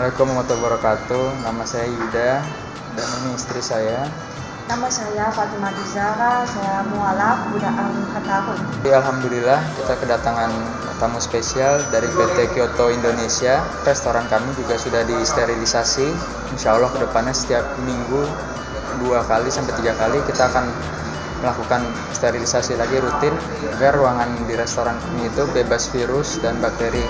Assalamualaikum warahmatullahi wabarakatuh. Nama saya Yuda dan ini istri saya. Nama saya Fatimah Dizara, saya mualaf, udah 4 tahun. Alhamdulillah kita kedatangan tamu spesial dari PT Kyoto Indonesia. Restoran kami juga sudah disterilisasi. Insya Allah kedepannya setiap minggu 2 kali sampai 3 kali kita akan melakukan sterilisasi lagi rutin agar ruangan di restoran kami itu bebas virus dan bakteri.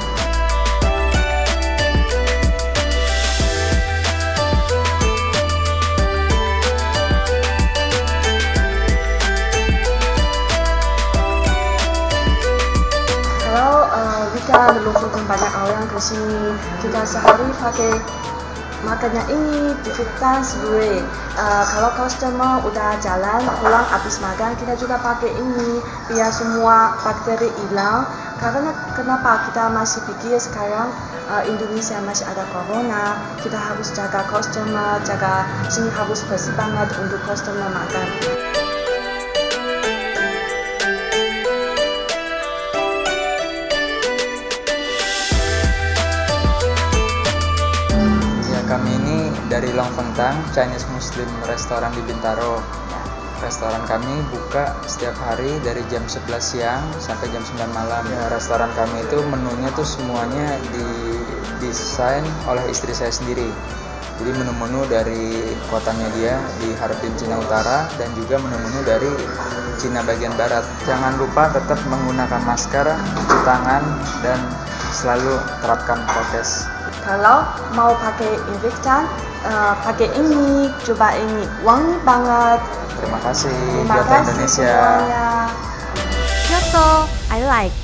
Kita melumpuhkan banyak orang ke sini. Kita sehari pakai makannya ini, disinfektan spray. Kalau customer udah jalan pulang habis makan, kita juga pakai ini biar semua bakteri hilang. Karena kenapa kita masih pikir sekarang Indonesia masih ada corona, kita harus jaga customer, jaga sini harus bersih banget untuk customer makan. Kami ini dari Longfengtang, Chinese Muslim Restoran di Bintaro. Restoran kami buka setiap hari dari jam 11 siang sampai jam 9 malam. Restoran kami itu menunya tuh semuanya didesain oleh istri saya sendiri. Jadi menu-menu dari kota media di Harbin, Cina Utara, dan juga menu-menu dari Cina bagian barat. Jangan lupa tetap menggunakan masker, cuci tangan, dan selalu terapkan prokes. Kalau mau pakai infektan, pakai ini, coba ini, wangi banget. Terima kasih, Terima Kyoto kasih Indonesia. semuanya. Kyoto, I like.